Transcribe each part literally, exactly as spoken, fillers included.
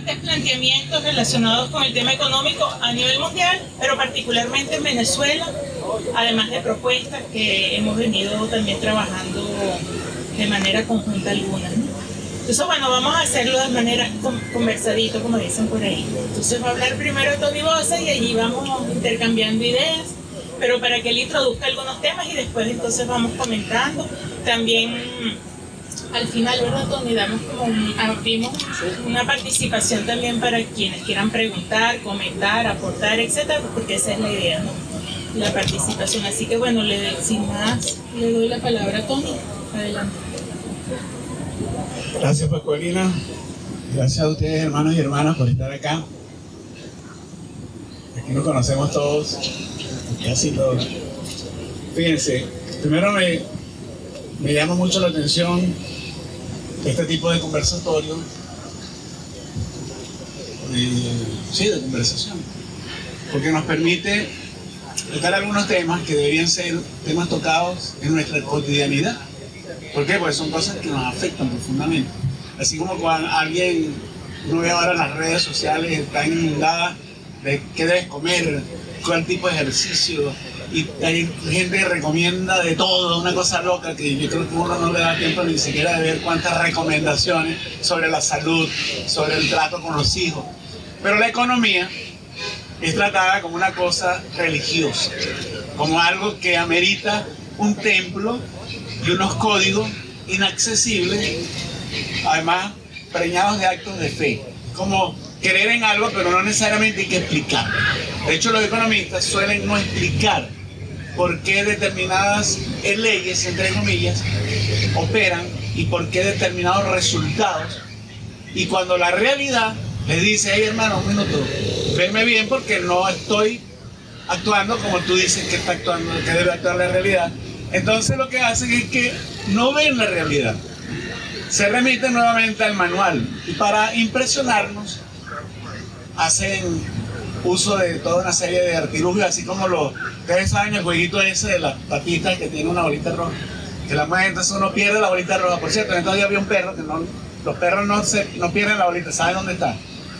bastantes planteamientos relacionados con el tema económico a nivel mundial, pero particularmente en Venezuela, además de propuestas que hemos venido también trabajando de manera conjunta algunas, ¿no? Entonces, bueno, vamos a hacerlo de manera conversadito, como dicen por ahí. Entonces va a hablar primero Tony Bosa y allí vamos intercambiando ideas, pero para que él introduzca algunos temas y después entonces vamos comentando. También al final, ¿verdad, Tony? Damos como un, abrimos una participación también para quienes quieran preguntar, comentar, aportar, etcétera, porque esa es la idea, ¿no? La participación. Así que bueno, le, sin más, le doy la palabra a Tony. Adelante. Gracias, Pascualina. Gracias a ustedes, hermanos y hermanas, por estar acá. Aquí nos conocemos todos, casi todos. Fíjense, primero me, me llama mucho la atención este tipo de conversatorio, de, sí, de conversación, porque nos permite tocar algunos temas que deberían ser temas tocados en nuestra cotidianidad. ¿Por qué? Porque son cosas que nos afectan profundamente. Así como cuando alguien, uno ve ahora las redes sociales, están inundadas de qué debes comer, cuál tipo de ejercicio, y hay gente que recomienda de todo, una cosa loca que yo creo que uno no le da tiempo ni siquiera de ver cuántas recomendaciones sobre la salud, sobre el trato con los hijos. Pero la economía es tratada como una cosa religiosa, como algo que amerita un templo y unos códigos inaccesibles, además preñados de actos de fe, como creer en algo pero no necesariamente hay que explicar. De hecho, los economistas suelen no explicar por qué determinadas leyes, entre comillas, operan y por qué determinados resultados, y cuando la realidad les dice, hey hermano, un minuto, venme bien porque no estoy actuando como tú dices que está actuando, que debe actuar la realidad. Entonces lo que hacen es que no ven la realidad, se remiten nuevamente al manual y para impresionarnos hacen uso de toda una serie de artilugios, así como los, ustedes saben el jueguito ese de las patitas que tiene una bolita roja, que la mueve, entonces uno pierde la bolita roja. Por cierto, entonces había un perro que no, los perros no, se, no pierden la bolita, saben dónde está.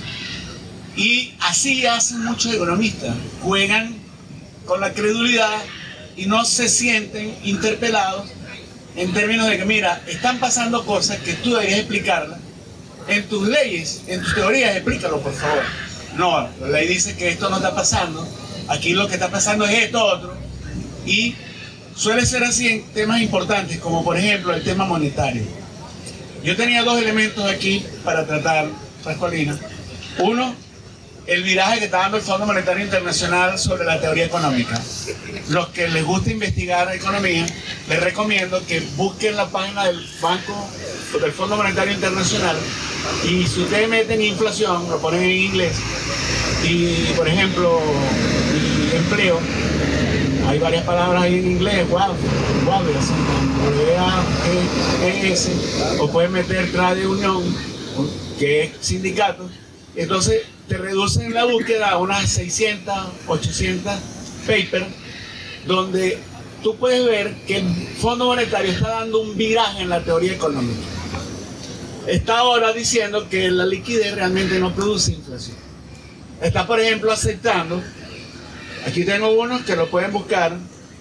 Y así hacen muchos economistas, juegan con la credulidad y no se sienten interpelados en términos de que, mira, están pasando cosas que tú deberías explicarlas. En tus leyes, en tus teorías, explícalo, por favor. No, la ley dice que esto no está pasando, aquí lo que está pasando es esto otro. Y suele ser así en temas importantes, como por ejemplo el tema monetario. Yo tenía dos elementos aquí para tratar, Pascualina. Uno, el viraje que está dando el Fondo Monetario Internacional sobre la teoría económica. Los que les gusta investigar economía, les recomiendo que busquen la página del Banco, del Fondo Monetario Internacional, y si ustedes meten inflación, lo ponen en inglés, y por ejemplo, y empleo, hay varias palabras ahí en inglés, wow, wow, W A E S, o pueden meter trade unión, que es sindicato. Entonces te reducen la búsqueda a unas seiscientas, ochocientas papers, donde tú puedes ver que el Fondo Monetario está dando un viraje en la teoría económica. Está ahora diciendo que la liquidez realmente no produce inflación. Está, por ejemplo, aceptando, aquí tengo unos que lo pueden buscar,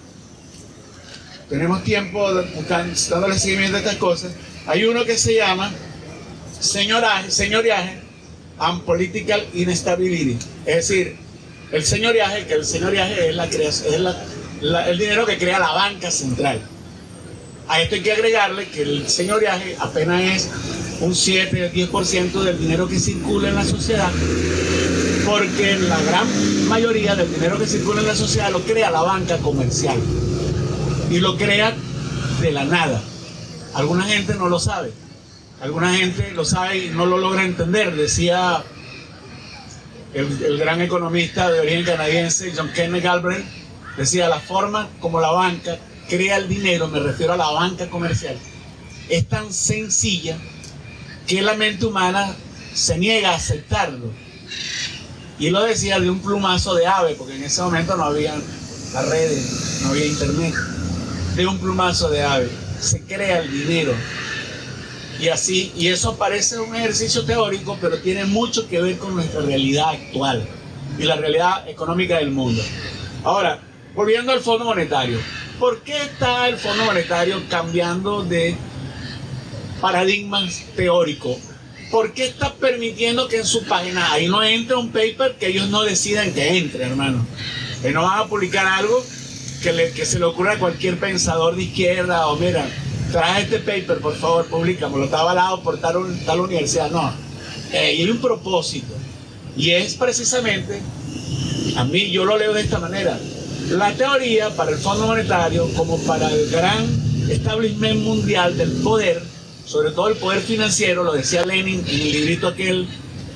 tenemos tiempo buscando, dándole seguimiento a estas cosas. Hay uno que se llama señoraje, señoriaje and Political Instability, es decir, el señoriaje, que el señoriaje es, la creación, es la, la, el dinero que crea la banca central. A esto hay que agregarle que el señoriaje apenas es un siete o diez por ciento del dinero que circula en la sociedad, porque la gran mayoría del dinero que circula en la sociedad lo crea la banca comercial y lo crea de la nada. Alguna gente no lo sabe. Alguna gente lo sabe y no lo logra entender. Decía el, el gran economista de origen canadiense, John Kenneth Galbraith, decía, la forma como la banca crea el dinero, me refiero a la banca comercial, es tan sencilla que la mente humana se niega a aceptarlo. Y lo decía de un plumazo de ave, porque en ese momento no había las redes, no había internet. De un plumazo de ave se crea el dinero. Y así, y eso parece un ejercicio teórico, pero tiene mucho que ver con nuestra realidad actual y la realidad económica del mundo. Ahora, volviendo al Fondo Monetario, ¿por qué está el Fondo Monetario cambiando de paradigmas teóricos? ¿Por qué está permitiendo que en su página ahí no entre un paper que ellos no decidan que entre, hermano? Que no van a publicar algo que, le, que se le ocurra a cualquier pensador de izquierda, o mira, trae este paper, por favor, públicamelo, está avalado por tal, tal universidad. No, eh, y hay un propósito, y es precisamente, a mí yo lo leo de esta manera: la teoría para el Fondo Monetario, como para el gran establishment mundial del poder, sobre todo el poder financiero, lo decía Lenin en el librito aquel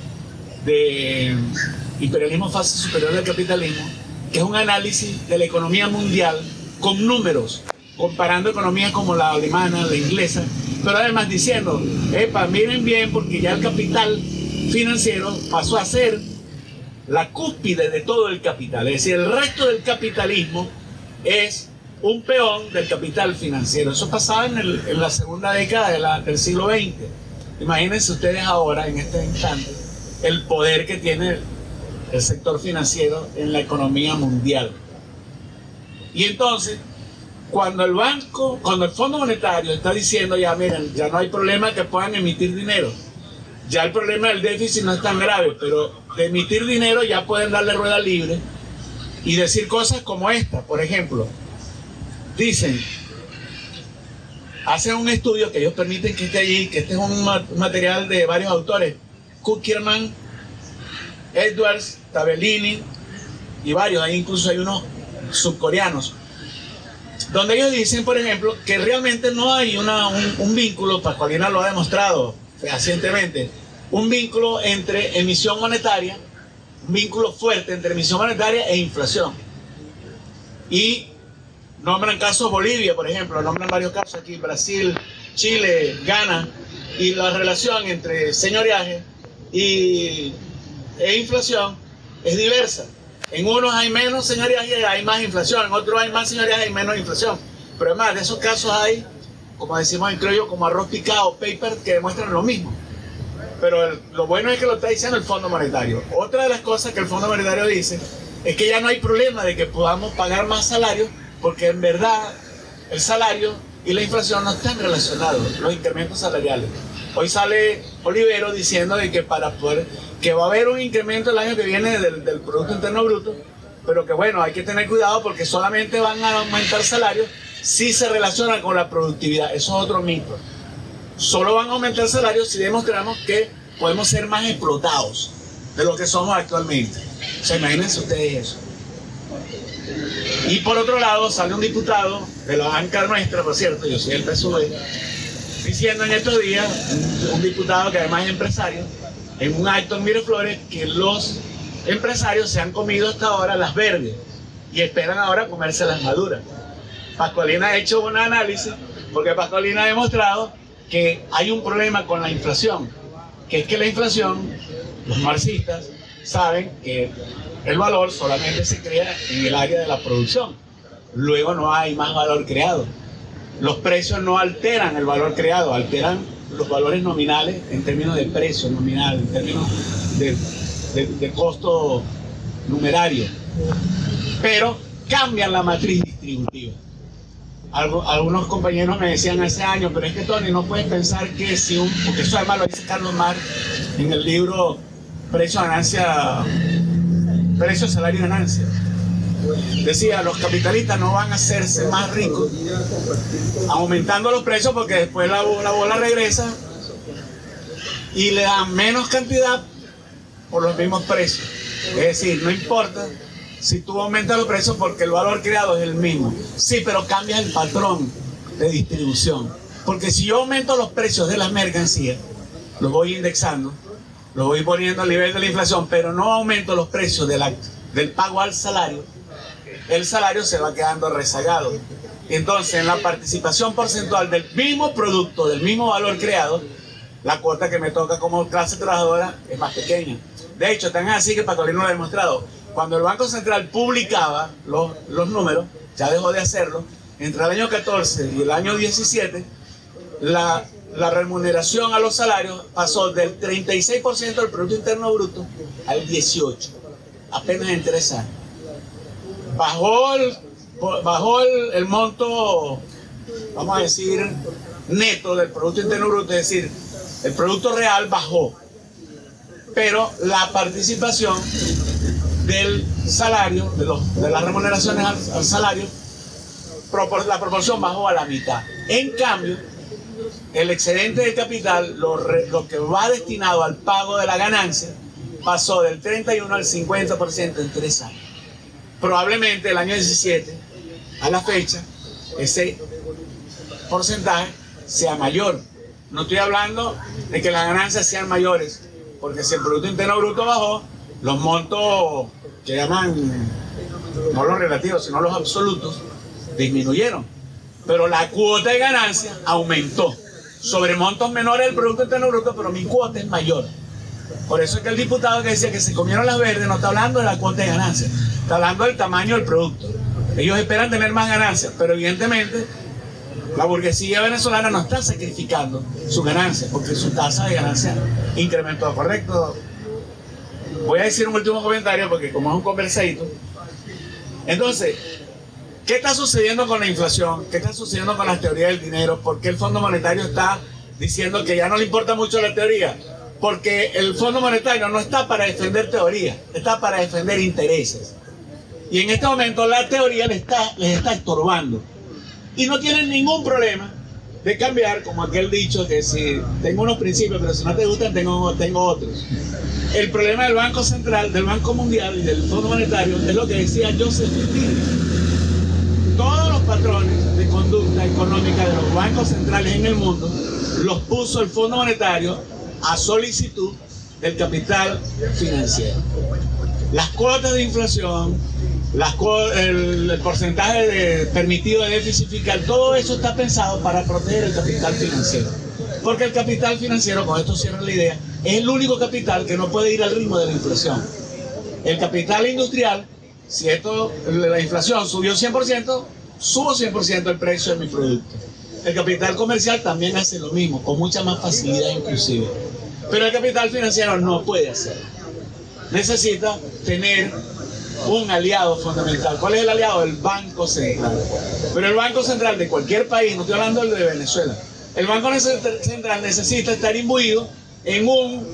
de Imperialismo, fase superior del capitalismo, que es un análisis de la economía mundial con números, comparando economías como la alemana, la inglesa, pero además diciendo, epa, miren bien, porque ya el capital financiero pasó a ser la cúspide de todo el capital. Es decir, el resto del capitalismo es un peón del capital financiero. Eso pasaba en, el, en la segunda década de la, del siglo veinte. Imagínense ustedes ahora, en este instante, el poder que tiene el sector financiero en la economía mundial. Y entonces, cuando el banco, cuando el Fondo Monetario está diciendo, ya miren, ya no hay problema que puedan emitir dinero, ya el problema del déficit no es tan grave, pero de emitir dinero ya pueden darle rueda libre y decir cosas como esta. Por ejemplo, dicen, hacen un estudio que ellos permiten que esté allí, que este es un material de varios autores, Kuckerman, Edwards, Tabellini y varios, ahí incluso hay unos subcoreanos, donde ellos dicen, por ejemplo, que realmente no hay una, un, un vínculo, Pascualina lo ha demostrado fehacientemente, un vínculo entre emisión monetaria, un vínculo fuerte entre emisión monetaria e inflación. Y nombran casos Bolivia, por ejemplo, nombran varios casos aquí, Brasil, Chile, Ghana, y la relación entre señoreaje y, e inflación es diversa. En unos hay menos señoreaje y hay más inflación, en otros hay más señoreaje y menos inflación. Pero además de esos casos hay, como decimos en criollo, como arroz picado, paper que demuestran lo mismo. Pero el, lo bueno es que lo está diciendo el Fondo Monetario. Otra de las cosas que el Fondo Monetario dice es que ya no hay problema de que podamos pagar más salarios, porque en verdad el salario y la inflación no están relacionados, los incrementos salariales. Hoy sale Olivero diciendo de que para poder, que va a haber un incremento el año que viene del, del Producto Interno Bruto, pero que bueno, hay que tener cuidado porque solamente van a aumentar salarios si se relaciona con la productividad. Eso es otro mito. Solo van a aumentar salarios si demostramos que podemos ser más explotados de lo que somos actualmente. O sea, imagínense ustedes eso. Y por otro lado sale un diputado de la banca nuestra, por cierto, yo soy el P S U V, diciendo en estos días, un, un diputado que además es empresario, en un acto en Miraflores, que los empresarios se han comido hasta ahora las verdes y esperan ahora comerse las maduras. Pascualina ha hecho un análisis, porque Pascualina ha demostrado que hay un problema con la inflación, que es que la inflación, los marxistas saben que el valor solamente se crea en el área de la producción, luego no hay más valor creado. Los precios no alteran el valor creado, alteran los valores nominales en términos de precio nominal, en términos de, de, de costo numerario, pero cambian la matriz distributiva. Algo, algunos compañeros me decían hace años, pero es que Tony, no puedes pensar que si un, porque eso además lo dice Carlos Marx en el libro Precio, Ganancia, Precio, Salario y Ganancia. Decía, los capitalistas no van a hacerse más ricos aumentando los precios, porque después la, la bola regresa y le dan menos cantidad por los mismos precios. Es decir, no importa si tú aumentas los precios porque el valor creado es el mismo. Sí, pero cambias el patrón de distribución. Porque si yo aumento los precios de las mercancías, los voy indexando, los voy poniendo al nivel de la inflación, pero no aumento los precios de la, del pago al salario, el salario se va quedando rezagado. Entonces, en la participación porcentual del mismo producto, del mismo valor creado, la cuota que me toca como clase trabajadora es más pequeña. De hecho, tan así que Pascualino lo ha demostrado. Cuando el Banco Central publicaba los, los números, ya dejó de hacerlo, entre el año catorce y el año diecisiete, la la remuneración a los salarios pasó del treinta y seis por ciento del Producto Interno Bruto al dieciocho por ciento, apenas en tres años. Bajó el, bajó el, el monto, vamos a decir, neto del Producto Interno Bruto, es decir, el Producto Real bajó, pero la participación del salario, de, los, de las remuneraciones al, al salario, propor, la proporción bajó a la mitad. En cambio, el excedente del capital, lo, re, lo que va destinado al pago de la ganancia, pasó del treinta y uno al cincuenta por ciento en tres años. Probablemente el año diecisiete, a la fecha, ese porcentaje sea mayor. No estoy hablando de que las ganancias sean mayores, porque si el Producto Interno Bruto bajó, los montos que llaman, no los relativos, sino los absolutos, disminuyeron. Pero la cuota de ganancia aumentó sobre montos menores del Producto Interno Bruto, pero mi cuota es mayor. Por eso es que el diputado que decía que se comieron las verdes no está hablando de la cuota de ganancia, está hablando del tamaño del producto. Ellos esperan tener más ganancias, pero evidentemente la burguesía venezolana no está sacrificando su ganancia, porque su tasa de ganancia incrementó. ¿Correcto? Voy a decir un último comentario, porque como es un conversadito. Entonces, ¿qué está sucediendo con la inflación? ¿Qué está sucediendo con las teorías del dinero? ¿Por qué el Fondo Monetario está diciendo que ya no le importa mucho la teoría? Porque el Fondo Monetario no está para defender teoría, está para defender intereses. Y en este momento la teoría les está, les está estorbando. Y no tienen ningún problema de cambiar, como aquel dicho que si tengo unos principios, pero si no te gustan, tengo, tengo otros. El problema del Banco Central, del Banco Mundial y del Fondo Monetario es lo que decía Joseph Stiglitz. Todos los patrones de conducta económica de los bancos centrales en el mundo los puso el Fondo Monetario a solicitud del capital financiero. Las cuotas de inflación, las, el, el porcentaje de, permitido de déficit fiscal, todo eso está pensado para proteger el capital financiero. Porque el capital financiero, con esto cierro la idea, es el único capital que no puede ir al ritmo de la inflación. El capital industrial, si esto, la inflación subió cien por ciento, subo cien por ciento el precio de mi producto. El capital comercial también hace lo mismo, con mucha más facilidad inclusive. Pero el capital financiero no puede hacerlo. Necesita tener un aliado fundamental. ¿Cuál es el aliado? El Banco Central. Pero el Banco Central de cualquier país, no estoy hablando del de Venezuela, el Banco Central necesita estar imbuido en, un,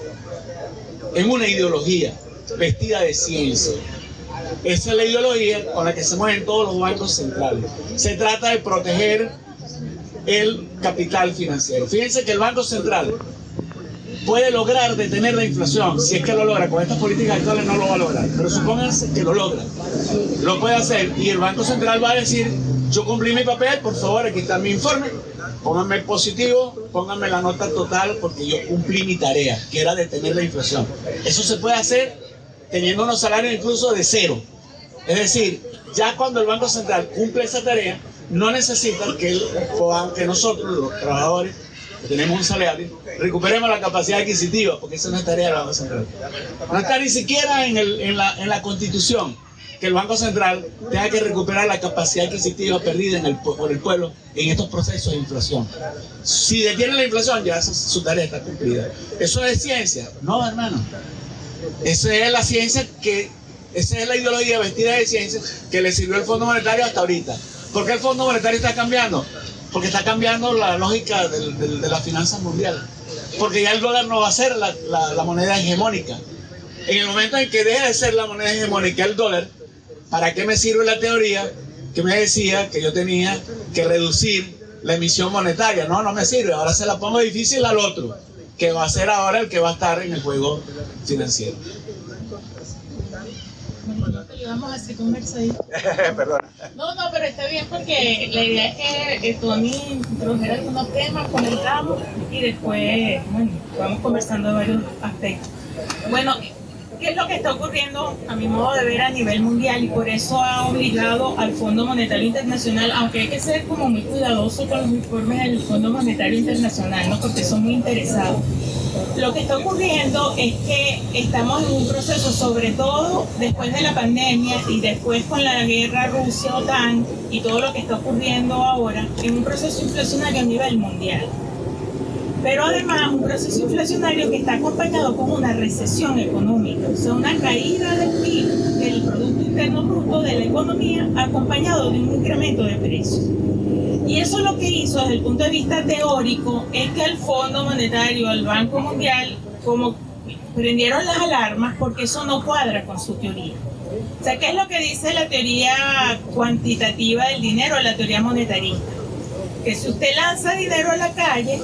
en una ideología vestida de ciencia. Esa es la ideología con la que se mueven todos los bancos centrales. Se trata de proteger el capital financiero. Fíjense que el Banco Central puede lograr detener la inflación. Si es que lo logra, con estas políticas actuales no lo va a lograr, pero supónganse que lo logra, lo puede hacer, y el Banco Central va a decir: yo cumplí mi papel, por favor, aquí está mi informe, pónganme el positivo, pónganme la nota total, porque yo cumplí mi tarea, que era detener la inflación. Eso se puede hacer teniendo unos salarios incluso de cero. Es decir, ya cuando el Banco Central cumple esa tarea, no necesita que, él, que nosotros, los trabajadores, que tenemos un salario, recuperemos la capacidad adquisitiva, porque esa no es tarea del Banco Central. No está ni siquiera en, el, en, la, en la Constitución que el Banco Central tenga que recuperar la capacidad adquisitiva perdida en el, por el pueblo en estos procesos de inflación. Si detiene la inflación, ya su, su tarea está cumplida. ¿Eso es ciencia? No, hermano. Esa es la ciencia que, esa es la ideología vestida de ciencia que le sirvió el Fondo Monetario hasta ahorita. ¿Por qué el Fondo Monetario está cambiando? Porque está cambiando la lógica de, de, de las finanzas mundiales. Porque ya el dólar no va a ser la, la, la moneda hegemónica. En el momento en que deje de ser la moneda hegemónica el dólar, ¿para qué me sirve la teoría que me decía que yo tenía que reducir la emisión monetaria? No, no me sirve. Ahora se la pongo difícil al otro, que va a ser ahora el que va a estar en el juego financiero. Vamos a hacer conversadito. Perdón. No, no, pero está bien, porque la idea es que, que tú a mí introdujeras algunos temas, comentamos y después, bueno, vamos conversando de varios aspectos. Bueno, ¿qué es lo que está ocurriendo a mi modo de ver a nivel mundial? Y por eso ha obligado al Fondo Monetario Internacional, aunque hay que ser como muy cuidadoso con los informes del Fondo Monetario Internacional, ¿no? Porque son muy interesados. Lo que está ocurriendo es que estamos en un proceso, sobre todo después de la pandemia y después con la guerra Rusia-OTAN y todo lo que está ocurriendo ahora, en un proceso inflacionario a nivel mundial. pero además un proceso inflacionario que está acompañado con una recesión económica, o sea, una caída del P I B, del Producto Interno Bruto de la economía, acompañado de un incremento de precios. Y eso lo que hizo desde el punto de vista teórico es que el Fondo Monetario, el Banco Mundial, como prendieron las alarmas porque eso no cuadra con su teoría. O sea, ¿qué es lo que dice la teoría cuantitativa del dinero, la teoría monetarista? Que si usted lanza dinero a la calle,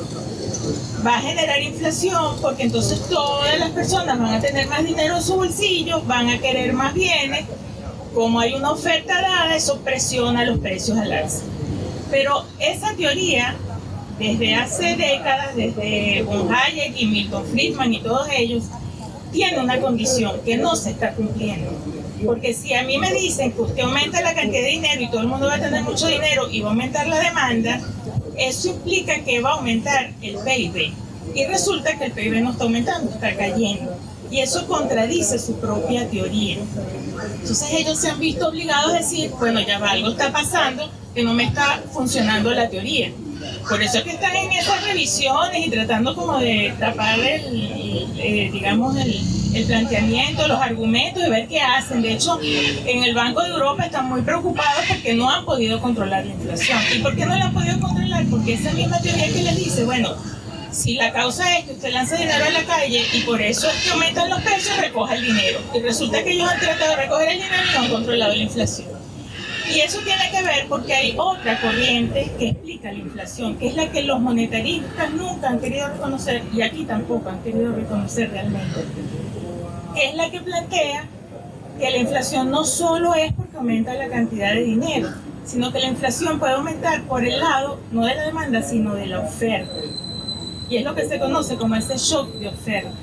va a generar inflación, porque entonces todas las personas van a tener más dinero en su bolsillo, van a querer más bienes. Como hay una oferta dada, eso presiona los precios al alza. Pero esa teoría, desde hace décadas, desde von Hayek y Milton Friedman y todos ellos, tiene una condición que no se está cumpliendo. Porque si a mí me dicen que usted aumenta la cantidad de dinero y todo el mundo va a tener mucho dinero y va a aumentar la demanda, eso implica que va a aumentar el P I B. Y resulta que el P I B no está aumentando, está cayendo. Y eso contradice su propia teoría. Entonces ellos se han visto obligados a decir, bueno, ya va, algo está pasando, que no me está funcionando la teoría. Por eso es que están en esas revisiones y tratando como de tapar el, el, el digamos, el, el planteamiento, los argumentos y ver qué hacen. De hecho, en el Banco de Europa están muy preocupados porque no han podido controlar la inflación. ¿Y por qué no la han podido controlar? Porque esa misma teoría que les dice, bueno, si la causa es que usted lanza dinero a la calle y por eso es que aumentan los precios, recoja el dinero. Y resulta que ellos han tratado de recoger el dinero y no han controlado la inflación. Y eso tiene que ver porque hay otra corriente que explica la inflación, que es la que los monetaristas nunca han querido reconocer, y aquí tampoco han querido reconocer realmente, que es la que plantea que la inflación no solo es porque aumenta la cantidad de dinero, sino que la inflación puede aumentar por el lado, no de la demanda, sino de la oferta. Y es lo que se conoce como ese shock de oferta.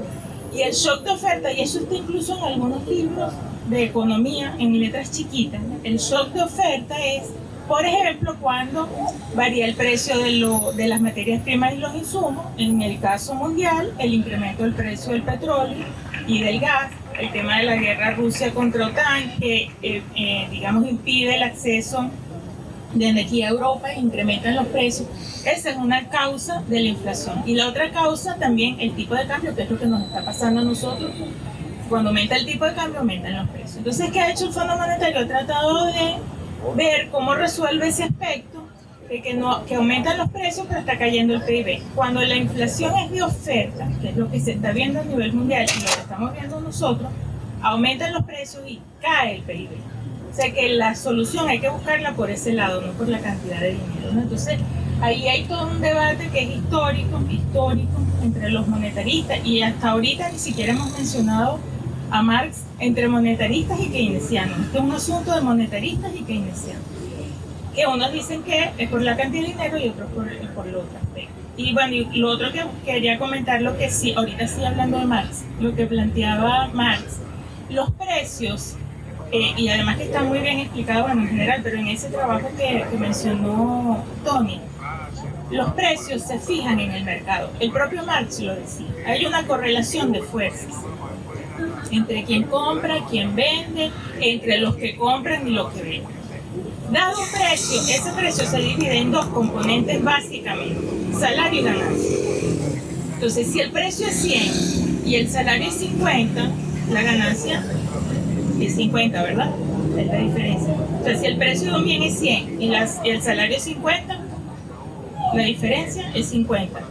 Y el shock de oferta, y eso está incluso en algunos libros de economía en letras chiquitas, el shock de oferta es, por ejemplo, cuando varía el precio de, lo, de las materias primas y los insumos, en el caso mundial, el incremento del precio del petróleo y del gas, el tema de la guerra Rusia contra OTAN, que eh, eh, digamos impide el acceso de energía a Europa e incrementan los precios. Esa es una causa de la inflación. Y la otra causa también el tipo de cambio, que es lo que nos está pasando a nosotros. Cuando aumenta el tipo de cambio, aumentan los precios. Entonces, ¿qué ha hecho el Fondo Monetario? Ha tratado de ver cómo resuelve ese aspecto de que, no, que aumentan los precios, pero está cayendo el P I B. Cuando la inflación es de oferta, que es lo que se está viendo a nivel mundial y lo que estamos viendo nosotros, aumentan los precios y cae el P I B. O sea que la solución hay que buscarla por ese lado, no por la cantidad de dinero, ¿no? Entonces, ahí hay todo un debate que es histórico, histórico, entre los monetaristas, y hasta ahorita ni siquiera hemos mencionado a Marx entre monetaristas y keynesianos. Este es un asunto de monetaristas y keynesianos. Que unos dicen que es por la cantidad de dinero y otros por, por el otro aspecto. Y bueno, y lo otro que quería comentar, lo que sí, ahorita sí hablando de Marx, lo que planteaba Marx, los precios, eh, y además que está muy bien explicado, bueno, en general, pero en ese trabajo que, que mencionó Tony, los precios se fijan en el mercado. El propio Marx lo decía. Hay una correlación de fuerzas entre quien compra, quien vende, entre los que compran y los que venden. Dado un precio, ese precio se divide en dos componentes básicamente, salario y ganancia. Entonces, si el precio es cien y el salario es cincuenta, la ganancia es cincuenta, ¿verdad? Es la diferencia. Entonces, si el precio de un bien es cien y las, el salario es cincuenta, la diferencia es cincuenta.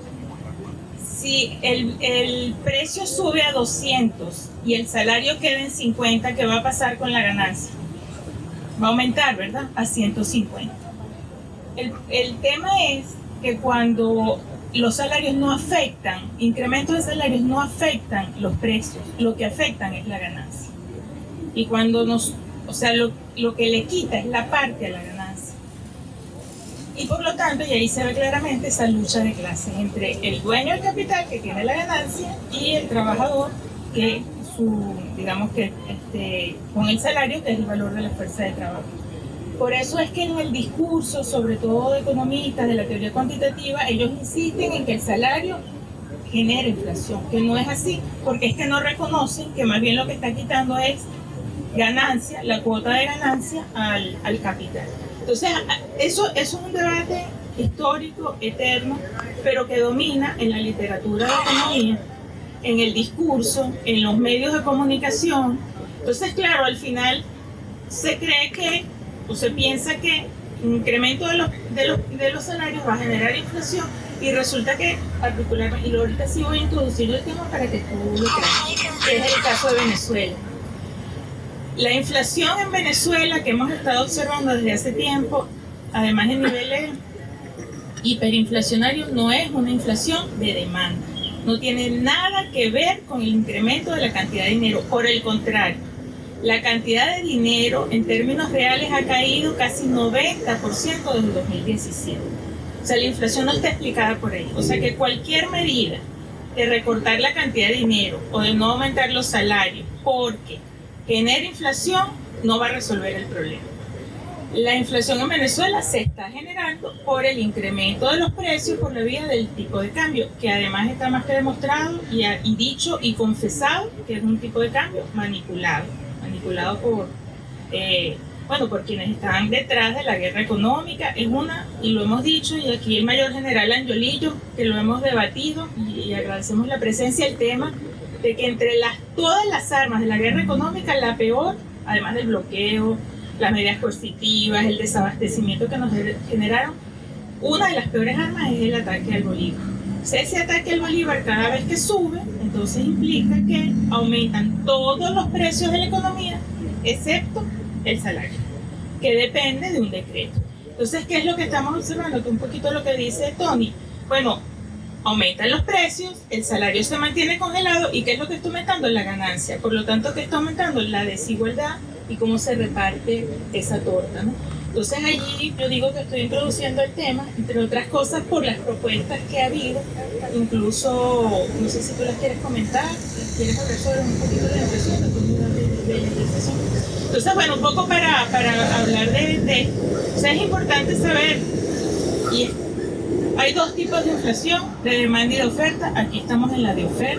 Si el, el precio sube a doscientos y el salario queda en cincuenta, ¿qué va a pasar con la ganancia? Va a aumentar, ¿verdad? A ciento cincuenta. El, el tema es que cuando los salarios no afectan, incrementos de salarios no afectan los precios, lo que afectan es la ganancia. Y cuando nos, o sea, lo, lo que le quita es la parte a la ganancia. Y por lo tanto, y ahí se ve claramente esa lucha de clases entre el dueño del capital, que tiene la ganancia, y el trabajador, que su, digamos que este, con el salario, que es el valor de la fuerza de trabajo. Por eso es que en el discurso, sobre todo de economistas de la teoría cuantitativa, ellos insisten en que el salario genera inflación, que no es así, porque es que no reconocen que más bien lo que está quitando es ganancia, la cuota de ganancia al, al capital. Entonces, eso, eso es un debate histórico, eterno, pero que domina en la literatura de economía, en el discurso, en los medios de comunicación. Entonces, claro, al final se cree que, o se piensa que un incremento de los, de los, de los salarios va a generar inflación, y resulta que particularmente, y ahorita sí voy a introducir el tema para que tú lo creas, que es el caso de Venezuela. La inflación en Venezuela que hemos estado observando desde hace tiempo, además de niveles hiperinflacionarios, no es una inflación de demanda. No tiene nada que ver con el incremento de la cantidad de dinero. Por el contrario, la cantidad de dinero en términos reales ha caído casi noventa por ciento desde dos mil diecisiete. O sea, la inflación no está explicada por ahí. O sea que cualquier medida de recortar la cantidad de dinero o de no aumentar los salarios porque genera inflación no va a resolver el problema. La inflación en Venezuela se está generando por el incremento de los precios por la vía del tipo de cambio, que además está más que demostrado y, ha, y dicho y confesado que es un tipo de cambio manipulado, manipulado por, eh, bueno, por quienes están detrás de la guerra económica. Es una, y lo hemos dicho, y aquí el mayor general Angiolillo, que lo hemos debatido, y, y agradecemos la presencia, el tema de que entre las, todas las armas de la guerra económica, la peor, además del bloqueo, las medidas coercitivas, el desabastecimiento que nos generaron, una de las peores armas es el ataque al Bolívar. O sea, ese ataque al Bolívar cada vez que sube, entonces implica que aumentan todos los precios de la economía, excepto el salario, que depende de un decreto. Entonces, ¿qué es lo que estamos observando? Que un poquito lo que dice Tony. Bueno, aumentan los precios, el salario se mantiene congelado, ¿y qué es lo que está aumentando? La ganancia. Por lo tanto, ¿qué está aumentando? La desigualdad y cómo se reparte esa torta, ¿no? Entonces allí yo digo que estoy introduciendo el tema, entre otras cosas, por las propuestas que ha habido, incluso, no sé si tú las quieres comentar, quieres hablar sobre un poquito de la inflación, de, de la inflación. Entonces, bueno, un poco para, para hablar de, de, o sea, es importante saber, y es, hay dos tipos de inflación, de demanda y de oferta. Aquí estamos en la de oferta,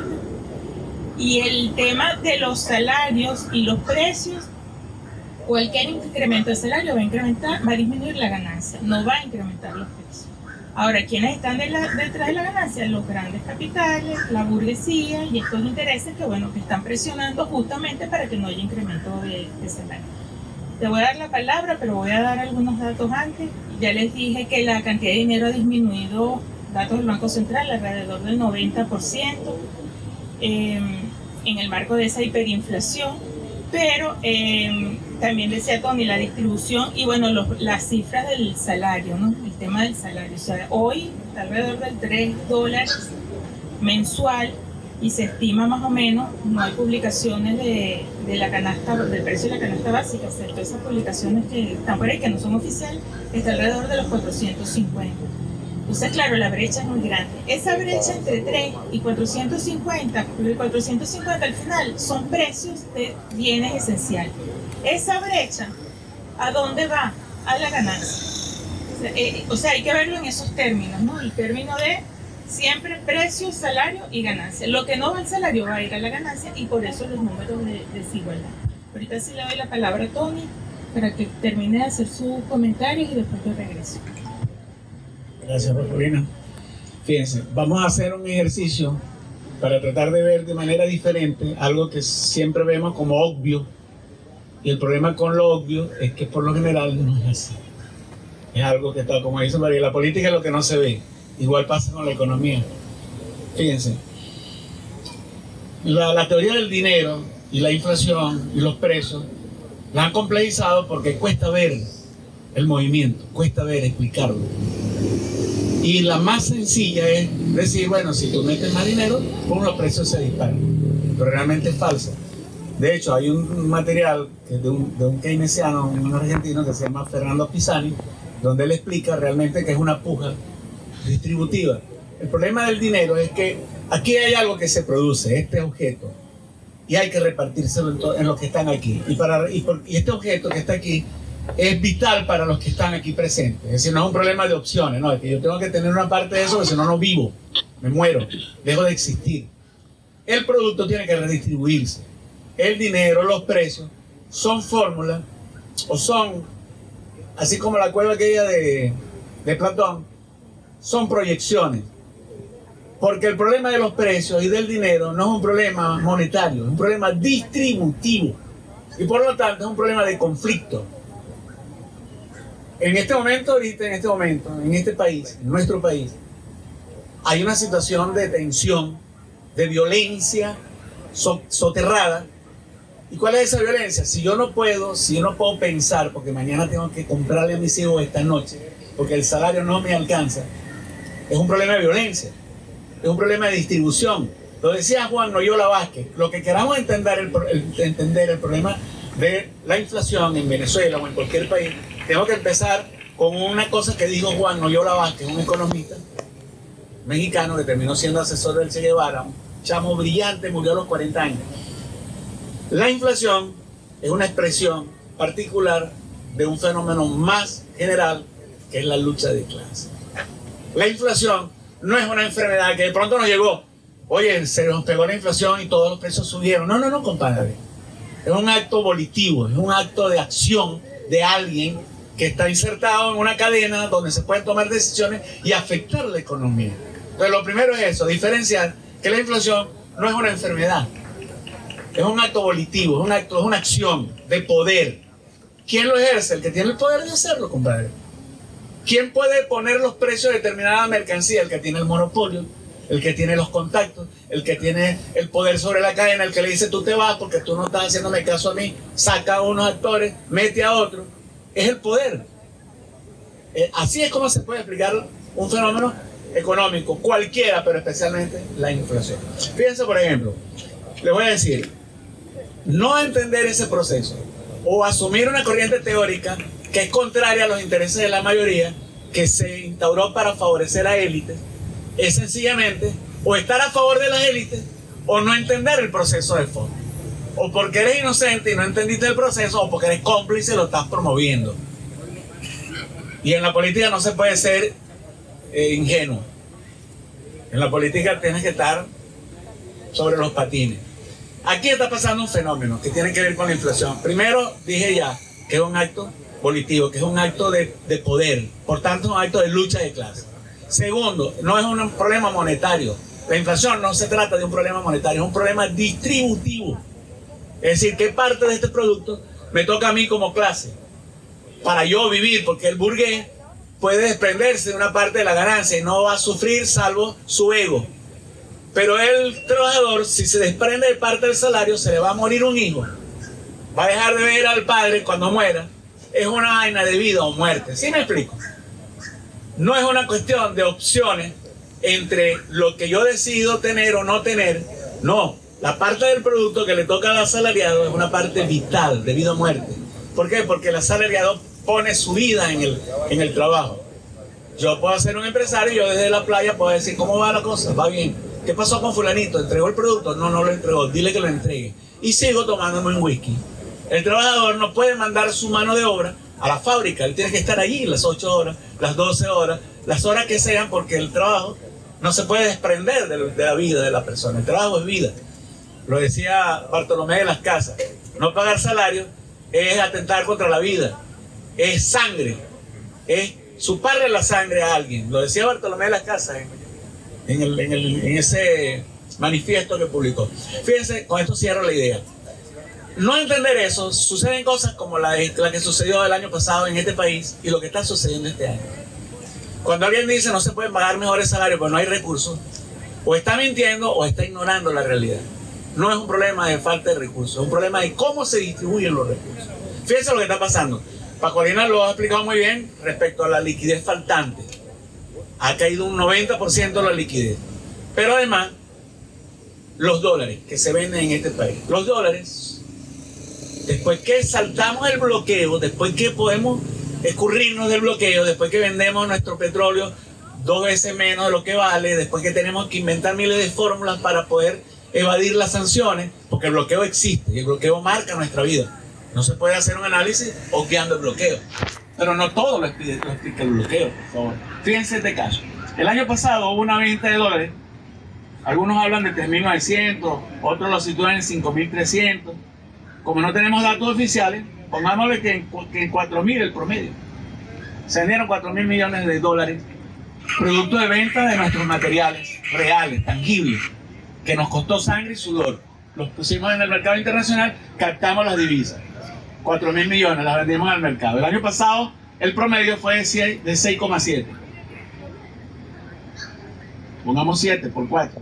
y el tema de los salarios y los precios, cualquier incremento de salario va a incrementar, va a disminuir la ganancia, no va a incrementar los precios. Ahora, ¿quiénes están de la, detrás de la ganancia? Los grandes capitales, la burguesía y estos intereses que, bueno, que están presionando justamente para que no haya incremento de, de salario. Te voy a dar la palabra, pero voy a dar algunos datos antes. Ya les dije que la cantidad de dinero ha disminuido, datos del Banco Central, alrededor del noventa por ciento eh, en el marco de esa hiperinflación. Pero eh, también decía Tony, la distribución y bueno, los, las cifras del salario, ¿no? El tema del salario. O sea, hoy está alrededor del tres dólares mensual y se estima más o menos, no hay publicaciones de, de la canasta, del precio de la canasta básica, excepto esas publicaciones que están por ahí, que no son oficiales, está alrededor de los cuatrocientos cincuenta. Entonces, claro, la brecha es muy grande. Esa brecha entre tres y cuatrocientos cincuenta, porque el cuatrocientos cincuenta al final son precios de bienes esenciales. Esa brecha, ¿a dónde va? A la ganancia. O sea, eh, o sea, hay que verlo en esos términos, ¿no? El término de siempre precio, salario y ganancia. Lo que no va al salario va a ir a la ganancia, y por eso los números de desigualdad. Ahorita sí le doy la palabra a Tony para que termine de hacer sus comentarios y después yo regreso. Gracias, Paulina. Fíjense, vamos a hacer un ejercicio para tratar de ver de manera diferente algo que siempre vemos como obvio, y el problema con lo obvio es que por lo general no es así. Es algo que está, como dice María, la política es lo que no se ve. Igual pasa con la economía. Fíjense, la, la teoría del dinero y la inflación y los precios la han complejizado porque cuesta ver el movimiento, cuesta ver, explicarlo. Y la más sencilla es decir, bueno, si tú metes más dinero, pues los precios se disparan. Pero realmente es falsa. De hecho, hay un material que es de, un, de un keynesiano, un argentino que se llama Fernando Pisani, donde él explica realmente que es una puja distributiva. El problema del dinero es que aquí hay algo que se produce, este objeto, y hay que repartírselo en, to, en los que están aquí. Y, para, y, por, y este objeto que está aquí es vital para los que están aquí presentes. Es decir, no es un problema de opciones, no, es que yo tengo que tener una parte de eso, porque si no, no vivo, me muero, dejo de existir. El producto tiene que redistribuirse. El dinero, los precios, son fórmulas, o son, así como la cueva aquella de, de Platón, son proyecciones Porque el problema de los precios y del dinero no es un problema monetario, es un problema distributivo. Y por lo tanto es un problema de conflicto. En este momento, ahorita, en este momento, en este país, en nuestro país, hay una situación de tensión, de violencia so- soterrada. ¿Y cuál es esa violencia? Si yo no puedo, si yo no puedo pensar, porque mañana tengo que comprarle a mis hijos esta noche, porque el salario no me alcanza, es un problema de violencia, es un problema de distribución. Lo decía Juan Noyola Vázquez, lo que queramos entender el, el, entender el problema de la inflación en Venezuela o en cualquier país, tengo que empezar con una cosa que dijo Juan Noyola Vázquez, un economista mexicano que terminó siendo asesor del Che Guevara, un chamo brillante, murió a los cuarenta años. La inflación es una expresión particular de un fenómeno más general, que es la lucha de clases. La inflación no es una enfermedad que de pronto nos llegó, oye, se nos pegó la inflación y todos los precios subieron. No, no, no, compadre. Es un acto volitivo, es un acto de acción de alguien que está insertado en una cadena donde se pueden tomar decisiones y afectar la economía. Entonces, lo primero es eso, diferenciar que la inflación no es una enfermedad, es un acto volitivo, es, un acto, es una acción de poder. ¿Quién lo ejerce? El que tiene el poder de hacerlo, compadre. ¿Quién puede poner los precios de determinada mercancía? El que tiene el monopolio, el que tiene los contactos, el que tiene el poder sobre la cadena, el que le dice tú te vas porque tú no estás haciéndome caso a mí, saca a unos actores, mete a otros. Es el poder. Eh, así es como se puede explicar un fenómeno económico, cualquiera, pero especialmente la inflación. Fíjense, por ejemplo, les voy a decir, no entender ese proceso o asumir una corriente teórica que es contraria a los intereses de la mayoría, que se instauró para favorecer a élites, es sencillamente o estar a favor de las élites o no entender el proceso de fondo. O porque eres inocente y no entendiste el proceso, o porque eres cómplice y lo estás promoviendo. Y en la política no se puede ser eh, ingenuo. En la política tienes que estar sobre los patines. Aquí está pasando un fenómeno que tiene que ver con la inflación. Primero, dije ya, que es un acto volitivo, que es un acto de, de poder. Por tanto, es un acto de lucha de clase. Segundo, no es un problema monetario. La inflación no se trata de un problema monetario, es un problema distributivo. Es decir, ¿qué parte de este producto me toca a mí como clase para yo vivir? Porque el burgués puede desprenderse de una parte de la ganancia y no va a sufrir salvo su ego. Pero el trabajador, si se desprende de parte del salario, se le va a morir un hijo. Va a dejar de ver al padre cuando muera. Es una vaina de vida o muerte. ¿Sí me explico? No es una cuestión de opciones entre lo que yo decido tener o no tener. No. La parte del producto que le toca al asalariado es una parte vital, de vida o muerte. ¿Por qué? Porque el asalariado pone su vida en el, en el trabajo. Yo puedo ser un empresario y yo desde la playa puedo decir, ¿cómo va la cosa? Va bien. ¿Qué pasó con fulanito? ¿Entregó el producto? No, no lo entregó. Dile que lo entregue. Y sigo tomándome un whisky. El trabajador no puede mandar su mano de obra a la fábrica. Él tiene que estar allí las ocho horas, las doce horas, las horas que sean, porque el trabajo no se puede desprender de, de la vida de la persona. El trabajo es vida. Lo decía Bartolomé de las Casas, no pagar salario es atentar contra la vida, es sangre, es chuparle la sangre a alguien. Lo decía Bartolomé de las Casas en, en, el, en, el, en ese manifiesto que publicó. Fíjense, con esto cierro la idea. No entender eso, suceden cosas como la, la que sucedió el año pasado en este país y lo que está sucediendo este año. Cuando alguien dice no se pueden pagar mejores salarios porque no hay recursos, o está mintiendo o está ignorando la realidad. No es un problema de falta de recursos, es un problema de cómo se distribuyen los recursos. Fíjense lo que está pasando. Pacolina lo ha explicado muy bien respecto a la liquidez faltante. Ha caído un noventa por ciento la liquidez. Pero además, los dólares que se venden en este país. Los dólares, después que saltamos el bloqueo, después que podemos escurrirnos del bloqueo, después que vendemos nuestro petróleo dos veces menos de lo que vale, después que tenemos que inventar miles de fórmulas para poder evadir las sanciones, porque el bloqueo existe y el bloqueo marca nuestra vida. No se puede hacer un análisis obviando el bloqueo, pero no todo lo explica, lo explica el bloqueo, por favor. Fíjense este caso. El año pasado hubo una venta de dólares, algunos hablan de tres mil novecientos, otros lo sitúan en cinco mil trescientos. Como no tenemos datos oficiales, pongámosle que en, que en cuatro mil el promedio. Se vendieron cuatro mil millones de dólares producto de venta de nuestros materiales reales, tangibles, que nos costó sangre y sudor. Los pusimos en el mercado internacional, captamos las divisas. cuatro mil millones las vendimos al mercado. El año pasado el promedio fue de seis coma siete. Pongamos siete por cuatro.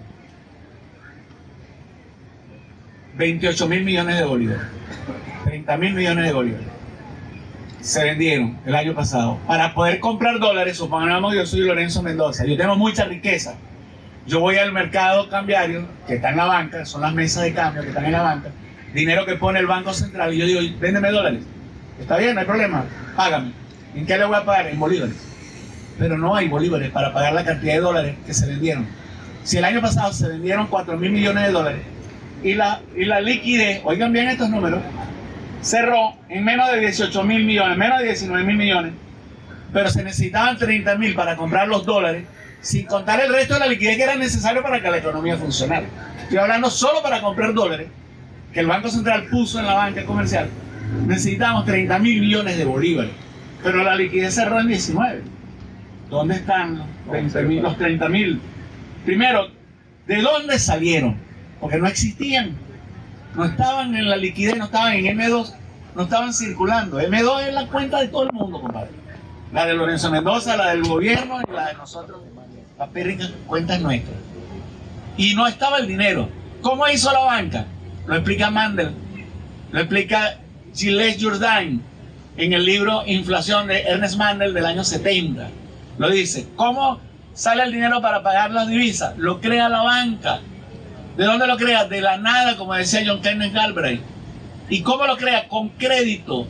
veintiocho mil millones de bolívares. treinta mil millones de bolívares. Se vendieron el año pasado. Para poder comprar dólares, supongamos yo soy Lorenzo Mendoza, yo tengo mucha riqueza. Yo voy al mercado cambiario, que está en la banca, son las mesas de cambio que están en la banca, dinero que pone el Banco Central, y yo digo, véndeme dólares. Está bien, no hay problema, págame. ¿En qué le voy a pagar? En bolívares. Pero no hay bolívares para pagar la cantidad de dólares que se vendieron. Si el año pasado se vendieron cuatro mil millones de dólares y la, y la liquidez, oigan bien estos números, cerró en menos de dieciocho mil millones, menos de diecinueve mil millones, pero se necesitaban treinta mil para comprar los dólares, sin contar el resto de la liquidez que era necesario para que la economía funcionara. Estoy hablando solo para comprar dólares, que el Banco Central puso en la banca comercial, necesitábamos treinta mil millones de bolívares, pero la liquidez cerró en diecinueve. ¿Dónde están los treinta mil? Primero, ¿de dónde salieron? Porque no existían. No estaban en la liquidez, no estaban en eme dos, no estaban circulando. eme dos es la cuenta de todo el mundo, compadre. La de Lorenzo Mendoza, la del gobierno y la de nosotros. La pérrica cuenta es nuestra. Y no estaba el dinero. ¿Cómo hizo la banca? Lo explica Mandel, lo explica Gilles Jourdain en el libro Inflación de Ernest Mandel del año setenta. Lo dice. ¿Cómo sale el dinero para pagar las divisas? Lo crea la banca. ¿De dónde lo crea? De la nada, como decía John Kenneth Galbraith. ¿Y cómo lo crea? Con crédito.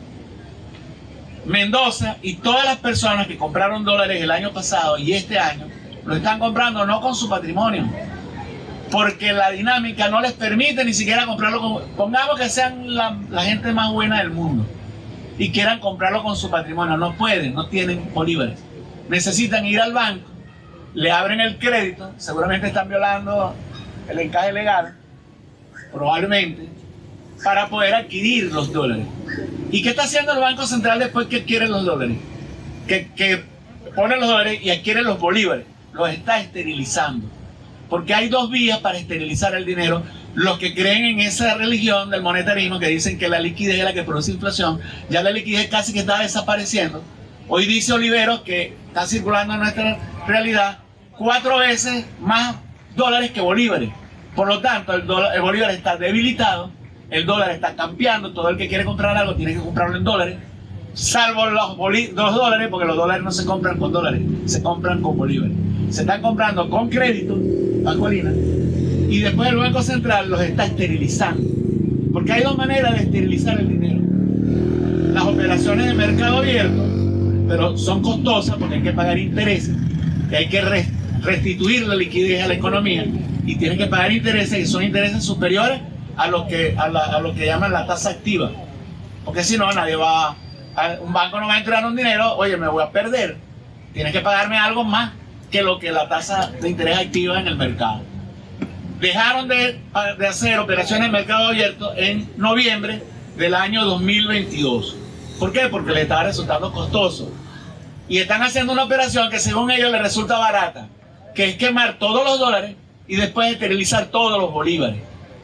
Mendoza y todas las personas que compraron dólares el año pasado y este año lo están comprando no con su patrimonio, porque la dinámica no les permite ni siquiera comprarlo con... Pongamos que sean la, la gente más buena del mundo y quieran comprarlo con su patrimonio. No pueden, no tienen bolívares. Necesitan ir al banco, le abren el crédito, seguramente están violando el encaje legal, probablemente, para poder adquirir los dólares. ¿Y qué está haciendo el Banco Central después que adquiere los dólares? Que, que pone los dólares y adquiere los bolívares. Los está esterilizando. Porque hay dos vías para esterilizar el dinero. Los que creen en esa religión del monetarismo, que dicen que la liquidez es la que produce inflación, ya la liquidez casi que está desapareciendo. Hoy dice Oliveros que está circulando en nuestra realidad cuatro veces más dólares que bolívares. Por lo tanto, el, dólar, el bolívar está debilitado, el dólar está campeando. Todo el que quiere comprar algo tiene que comprarlo en dólares, salvo los, los dólares, porque los dólares no se compran con dólares, se compran con bolívares. Se están comprando con crédito, Pascualina, y después el Banco Central los está esterilizando. Porque hay dos maneras de esterilizar el dinero. Las operaciones de mercado abierto, pero son costosas porque hay que pagar intereses, que hay que restituir la liquidez a la economía, y tienen que pagar intereses, y son intereses superiores a lo que, a la, a lo que llaman la tasa activa. Porque si no, nadie va a, un banco no va a entrar un dinero, oye, me voy a perder, tienes que pagarme algo más que lo que la tasa de interés activa en el mercado. Dejaron de, de hacer operaciones de mercado abierto en noviembre del año dos mil veintidós. ¿Por qué? Porque les estaba resultando costoso. Y están haciendo una operación que según ellos les resulta barata, que es quemar todos los dólares y después esterilizar todos los bolívares.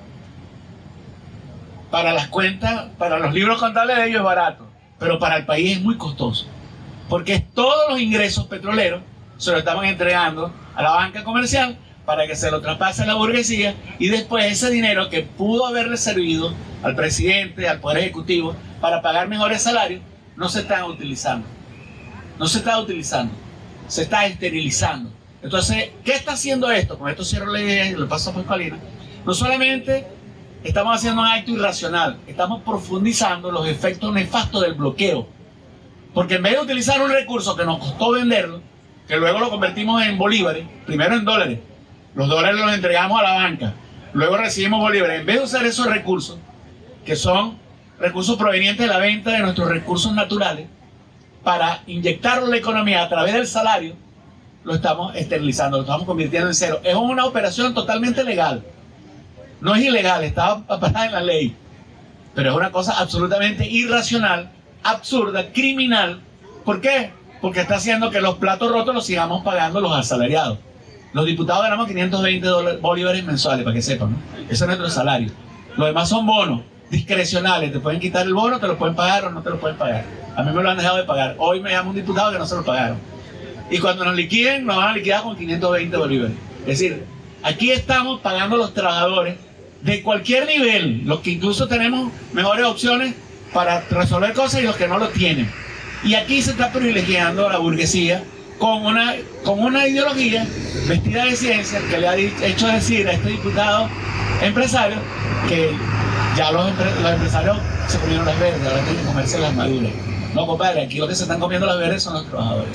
Para las cuentas, para los libros contables de ellos es barato, pero para el país es muy costoso, porque todos los ingresos petroleros se lo estaban entregando a la banca comercial para que se lo traspase a la burguesía, y después ese dinero que pudo haberle servido al presidente, al Poder Ejecutivo, para pagar mejores salarios, no se está utilizando. No se está utilizando, se está esterilizando. Entonces, ¿qué está haciendo esto? Con esto cierro la idea y le paso a Pascualina. No solamente estamos haciendo un acto irracional, estamos profundizando los efectos nefastos del bloqueo. Porque en vez de utilizar un recurso que nos costó venderlo, que luego lo convertimos en bolívares, primero en dólares, los dólares los entregamos a la banca, luego recibimos bolívares, en vez de usar esos recursos, que son recursos provenientes de la venta de nuestros recursos naturales, para inyectarlo en la economía a través del salario, lo estamos esterilizando, lo estamos convirtiendo en cero. Es una operación totalmente legal, no es ilegal, está apartada en la ley, pero es una cosa absolutamente irracional, absurda, criminal. ¿Por qué? porque está haciendo que los platos rotos los sigamos pagando los asalariados. Los diputados ganamos quinientos veinte bolívares mensuales, para que sepan, ¿no? Ese es nuestro salario. Los demás son bonos discrecionales. Te pueden quitar el bono, te lo pueden pagar o no te lo pueden pagar. A mí me lo han dejado de pagar. Hoy me llama un diputado que no se lo pagaron. Y cuando nos liquiden, nos van a liquidar con quinientos veinte bolívares. Es decir, aquí estamos pagando a los trabajadores de cualquier nivel, los que incluso tenemos mejores opciones para resolver cosas y los que no lo tienen. Y aquí se está privilegiando a la burguesía con una, con una ideología vestida de ciencia que le ha hecho decir a este diputado empresario que ya los, empre los empresarios se comieron las verdes, ahora tienen que comerse las maduras. No, compadre, aquí los que se están comiendo las verdes son los trabajadores.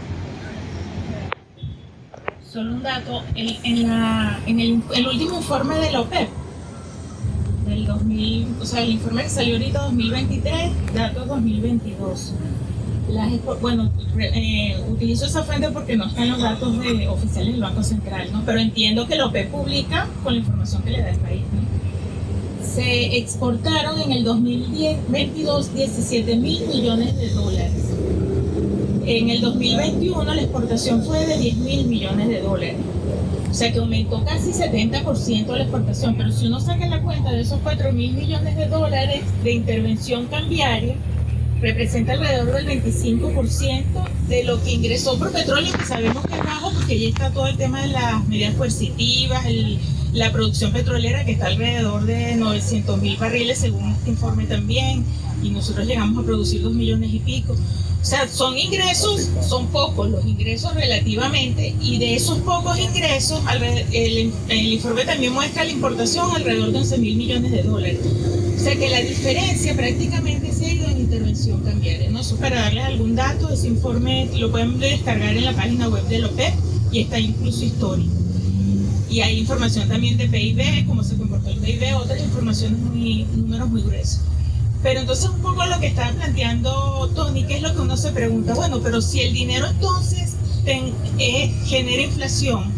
Solo un dato, en, en, la, en el, el último informe de la O P E P, del dos mil, o sea, el informe que salió ahorita dos mil veintitrés, datos dos mil veintidós. Las, bueno, eh, utilizo esa fuente porque no están los datos de, oficiales del Banco Central, ¿no? Pero entiendo que la O P E P publica con la información que le da el país, ¿no? Se exportaron en el dos mil veintidós diecisiete mil millones de dólares. En el dos mil veintiuno la exportación fue de diez mil millones de dólares. O sea que aumentó casi setenta por ciento la exportación. Pero si uno saca la cuenta de esos cuatro mil millones de dólares de intervención cambiaria, representa alrededor del veinticinco por ciento de lo que ingresó por petróleo, que sabemos que es bajo porque ya está todo el tema de las medidas coercitivas, el, la producción petrolera que está alrededor de novecientos mil barriles según este informe también, y nosotros llegamos a producir dos millones y pico. O sea, son ingresos, son pocos los ingresos relativamente, y de esos pocos ingresos, el, el informe también muestra la importación alrededor de once mil millones de dólares. O sea que la diferencia prácticamente se ha ido en intervención cambiaria, ¿no? Eso para darles algún dato, ese informe lo pueden descargar en la página web de la O P E P y está incluso histórico. Y hay información también de P I B, cómo se comportó el P I B, otras informaciones, muy, números muy gruesos. Pero entonces un poco lo que estaba planteando Tony, que es lo que uno se pregunta, bueno, pero si el dinero entonces ten, eh, genera inflación,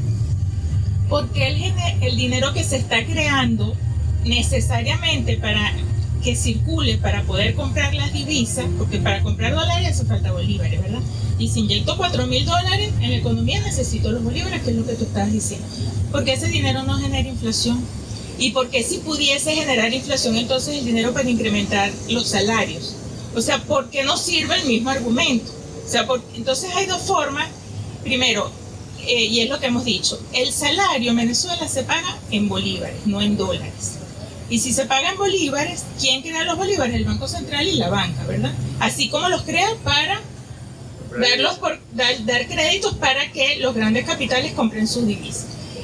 ¿por qué el, el dinero que se está creando necesariamente para que circule, para poder comprar las divisas, porque para comprar dólares hace falta bolívares, ¿verdad? Y si inyecto cuatro mil dólares en la economía necesito los bolívares, que es lo que tú estabas diciendo. ¿Por qué ese dinero no genera inflación? ¿Y por qué si pudiese generar inflación entonces el dinero para incrementar los salarios? O sea, ¿por qué no sirve el mismo argumento? O sea, porque, entonces hay dos formas. Primero, eh, y es lo que hemos dicho, el salario en Venezuela se paga en bolívares, no en dólares. Y si se paga en bolívares, ¿quién crea los bolívares? El Banco Central y la banca, ¿verdad? Así como los crea para darlos por, dar, dar créditos para que los grandes capitales compren sus divisas.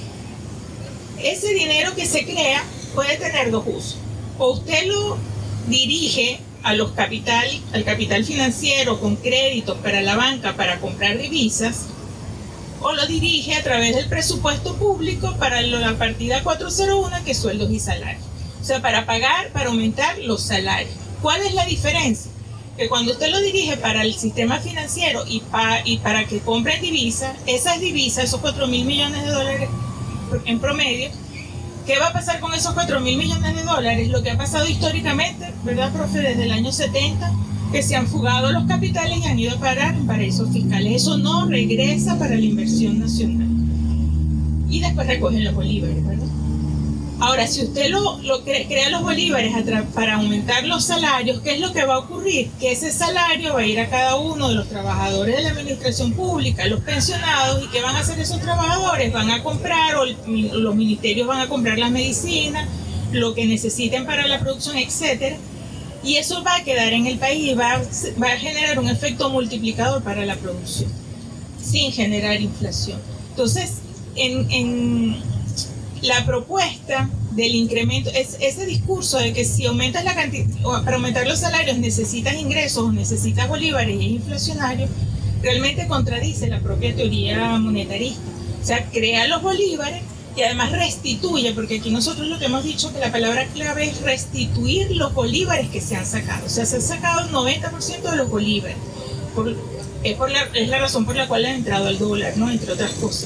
Ese dinero que se crea puede tener dos usos. O usted lo dirige a los capital, al capital financiero con créditos para la banca para comprar divisas, o lo dirige a través del presupuesto público para la partida cuatrocientos uno, que es sueldos y salarios. O sea, para pagar, para aumentar los salarios. ¿Cuál es la diferencia? Que cuando usted lo dirige para el sistema financiero y, pa, y para que compren divisas, esas divisas, esos cuatro mil millones de dólares en promedio, ¿qué va a pasar con esos cuatro mil millones de dólares? Lo que ha pasado históricamente, ¿verdad, profe? Desde el año setenta, que se han fugado los capitales y han ido a parar en paraísos fiscales. Eso no regresa para la inversión nacional. Y después recogen los bolívares, ¿verdad? Ahora, si usted lo, lo crea, crea los bolívares para aumentar los salarios, ¿qué es lo que va a ocurrir? Que ese salario va a ir a cada uno de los trabajadores de la administración pública, los pensionados, ¿y qué van a hacer esos trabajadores? Van a comprar, o el, los ministerios van a comprar las medicinas, lo que necesiten para la producción, etcétera. Y eso va a quedar en el país y va, va a generar un efecto multiplicador para la producción, sin generar inflación. Entonces, en... en la propuesta del incremento, es ese discurso de que si aumentas la cantidad, para aumentar los salarios necesitas ingresos, necesitas bolívares y es inflacionario, realmente contradice la propia teoría monetarista. O sea, crea los bolívares y además restituye, porque aquí nosotros lo que hemos dicho que la palabra clave es restituir los bolívares que se han sacado. O sea, se han sacado el noventa por ciento de los bolívares. Por, es, por la, es la razón por la cual han entrado al dólar, ¿no? Entre otras cosas.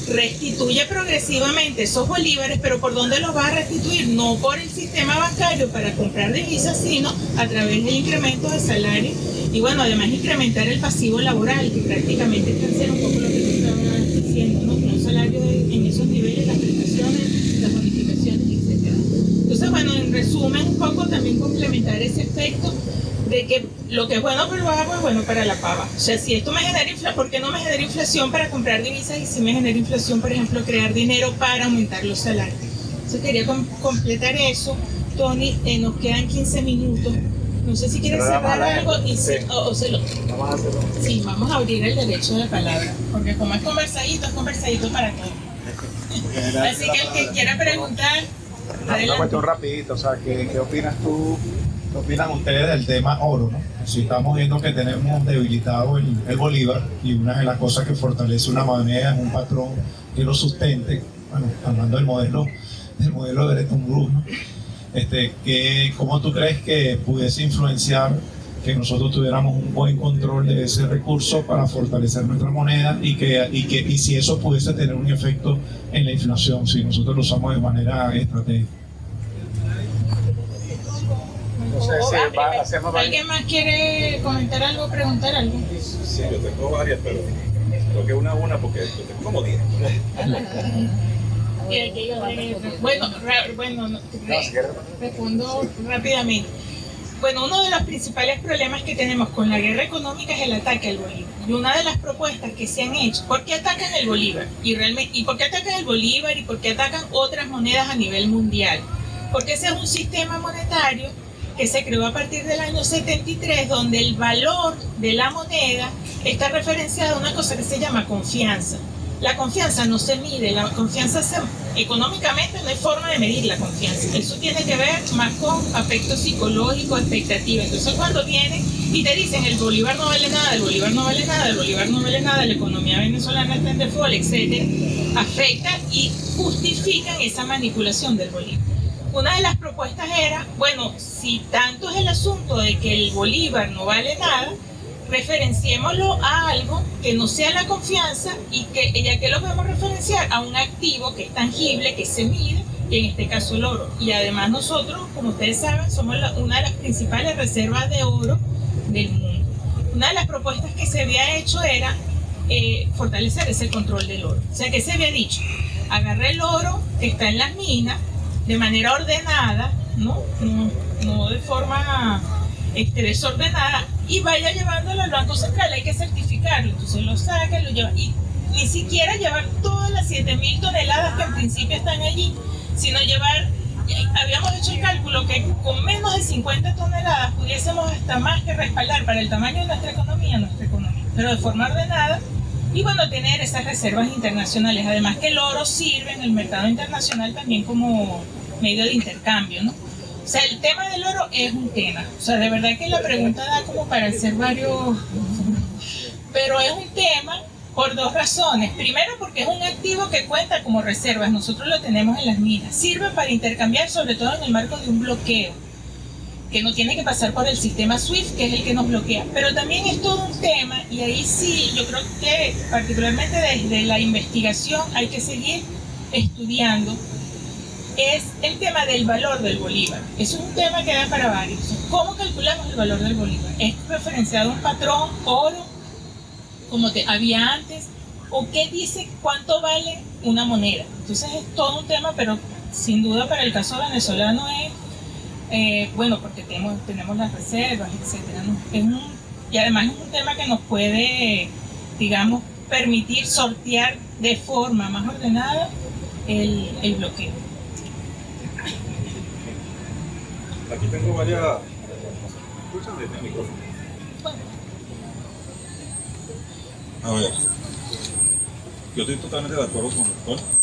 restituye progresivamente esos bolívares, pero ¿por dónde los vas a restituir? No por el sistema bancario para comprar divisas, sino a través del incremento de salario y bueno, además incrementar el pasivo laboral, que prácticamente es hacer un poco lo que tú estabas diciendo, ¿no? Un salario de, en esos niveles, las prestaciones, las bonificaciones, etcétera. Entonces, bueno, en resumen, un poco también complementar ese aspecto de que lo que es bueno para el bajo es bueno para la pava. O sea, si esto me genera inflación, ¿por qué no me genera inflación para comprar divisas y si me genera inflación, por ejemplo, crear dinero para aumentar los salarios? Entonces quería com completar eso. Tony, eh, nos quedan quince minutos. No sé si quieres cerrar algo y si, sí. o, o se lo... Vamos a hacerlo. Sí, vamos a abrir el derecho de palabra, porque como es conversadito, es conversadito para todos. Así que el que quiera preguntar... Una cuestión rapidito, o sea, ¿qué, qué opinas tú? ¿Qué opinan ustedes del tema oro, no? Si estamos viendo que tenemos debilitado el, el bolívar y una de las cosas que fortalece una moneda es un patrón que lo sustente, bueno, hablando del modelo, del modelo de Bretton Woods, ¿no? Este, que, ¿cómo tú crees que pudiese influenciar que nosotros tuviéramos un buen control de ese recurso para fortalecer nuestra moneda y que, y que y si eso pudiese tener un efecto en la inflación, si nosotros lo usamos de manera estratégica? No sé si va, hacemos ¿Alguien más quiere comentar algo, preguntar algo? Sí, yo tengo varias, pero creo que una a una porque yo tengo como diez. Bueno, bueno, respondo rápidamente. Bueno, uno de los principales problemas que tenemos con la guerra económica es el ataque al bolívar. Y una de las propuestas que se han hecho, ¿por qué atacan el bolívar? Y, realmente, ¿y por qué atacan el bolívar y por qué atacan otras monedas a nivel mundial? Porque ese es un sistema monetario que se creó a partir del año setenta y tres, donde el valor de la moneda está referenciado a una cosa que se llama confianza. La confianza no se mide, la confianza se, económicamente no hay forma de medir la confianza. Eso tiene que ver más con aspectos psicológicos, expectativas. Entonces cuando vienen y te dicen el bolívar no vale nada, el bolívar no vale nada, el bolívar no vale nada, la economía venezolana está en default, etcétera, afectan y justifican esa manipulación del bolívar. Una de las propuestas era, bueno, si tanto es el asunto de que el bolívar no vale nada, referenciémoslo a algo que no sea la confianza y que, ya que lo podemos referenciar a un activo que es tangible, que se mide, y en este caso el oro. Y además nosotros, como ustedes saben, somos la, una de las principales reservas de oro del mundo. Una de las propuestas que se había hecho era eh, fortalecer ese control del oro. O sea, que se había dicho, agarra el oro que está en las minas de manera ordenada, no, no, no de forma este, desordenada, y vaya llevándolo al Banco Central. Hay que certificarlo, entonces lo saca, lo lleva, y ni siquiera llevar todas las siete mil toneladas que en principio están allí, sino llevar, habíamos hecho el cálculo que con menos de cincuenta toneladas pudiésemos hasta más que respaldar para el tamaño de nuestra economía, nuestra economía, pero de forma ordenada, y bueno, tener esas reservas internacionales. Además que el oro sirve en el mercado internacional también como medio de intercambio, ¿no? O sea, el tema del oro es un tema. O sea, de verdad que la pregunta da como para hacer varios... Pero es un tema por dos razones. Primero, porque es un activo que cuenta como reservas. Nosotros lo tenemos en las minas. Sirve para intercambiar, sobre todo en el marco de un bloqueo, que no tiene que pasar por el sistema SWIFT, que es el que nos bloquea. Pero también es todo un tema, y ahí sí, yo creo que particularmente desde la investigación hay que seguir estudiando, es el tema del valor del bolívar. Eso es un tema que da para varios. ¿Cómo calculamos el valor del bolívar? ¿Es referenciado a un patrón oro, como te había antes? ¿O qué dice cuánto vale una moneda? Entonces es todo un tema, pero sin duda para el caso venezolano es, eh, bueno, porque tenemos, tenemos las reservas, etcétera, ¿no? Es un, y además es un tema que nos puede, digamos, permitir sortear de forma más ordenada el, el bloqueo. Aquí tengo varias... ¿Escuchan desde el micrófono? Bueno. A ver. Yo estoy totalmente de acuerdo con el doctor.